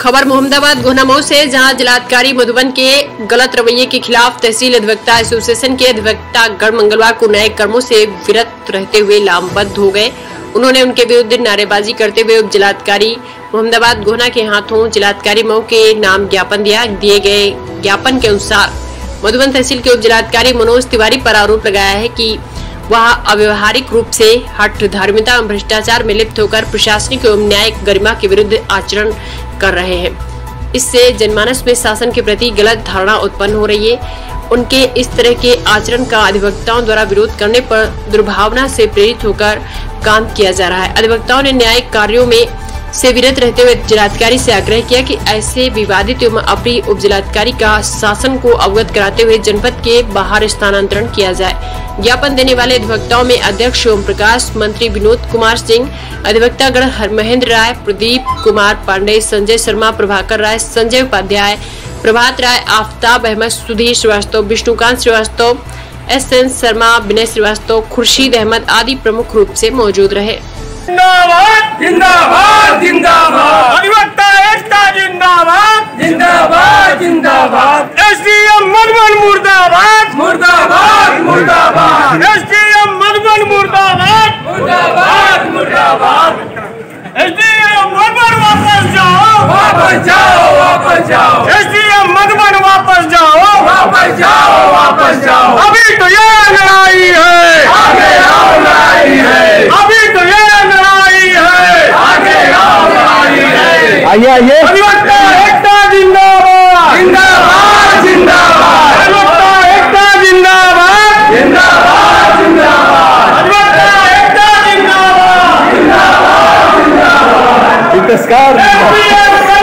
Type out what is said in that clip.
खबर मोहम्मदाबाद गोहना मऊ से, जहां जिलाधिकारी मधुबन के गलत रवैये के खिलाफ तहसील अधिवक्ता एसोसिएशन के अधिवक्ता गण मंगलवार को न्यायिक कर्मों से विरत रहते हुए लामबंद हो गए। उन्होंने उनके विरुद्ध नारेबाजी करते हुए उप जिलाधिकारी मोहम्मदाबाद गोहना के हाथों जिलाधिकारी मऊ के नाम ज्ञापन दिया। दिए गए ज्ञापन के अनुसार मधुबन तहसील के उप जिलाधिकारी मनोज तिवारी पर आरोप लगाया है कि वह अव्यवहारिक रूप से हठ धार्मिकता एवं भ्रष्टाचार में लिप्त होकर प्रशासनिक एवं न्यायिक गरिमा के विरुद्ध आचरण कर रहे हैं। इससे जनमानस में शासन के प्रति गलत धारणा उत्पन्न हो रही है। उनके इस तरह के आचरण का अधिवक्ताओं द्वारा विरोध करने पर दुर्भावना से प्रेरित होकर काम किया जा रहा है। अधिवक्ताओं ने न्यायिक कार्यों में से विरत रहते हुए जिलाधिकारी से आग्रह किया कि ऐसे विवादित एवं अप्रिय उप जिलाधिकारी का शासन को अवगत कराते हुए जनपद के बाहर स्थानांतरण किया जाए। ज्ञापन देने वाले अधिवक्ताओं में अध्यक्ष ओम प्रकाश, मंत्री विनोद कुमार सिंह, अधिवक्तागण महेंद्र राय, प्रदीप कुमार पांडे, संजय शर्मा, प्रभाकर राय, संजय उपाध्याय, प्रभात राय, आफ्ताब अहमद, सुधीर श्रीवास्तव, विष्णुकांत श्रीवास्तव, SN शर्मा, विनय श्रीवास्तव, खुर्शीद अहमद आदि प्रमुख रूप से मौजूद रहे। जिंदाबाद जिंदाबाद जिंदाबाद, अधिवक्ता एकता जिंदाबाद जिंदाबाद जिंदाबाद, SDM मधुबन मुर्दाबाद मुर्दाबाद मुर्दाबाद, SDM मधुबन मुर्दाबाद मुर्दाबाद मुर्दाबाद, SDM मधुबन वापस जाओ वापस जाओ वापस जाओ, SDM मधुबन वापस जाओ वापस जाओ वापस जाओ। अभी तो ये लड़ाई है, आगे आओ लड़ाई है, अभी तो ये लड़ाई है, आगे आओ लड़ाई है। आइए आइए, अधिवक्ता एकता जिंदाबाद जिंदाबाद जिंदाबाद, अधिवक्ता एकता जिंदाबाद जिंदाबाद जिंदाबाद, अधिवक्ता एकता जिंदाबाद जिंदाबाद जिंदाबाद।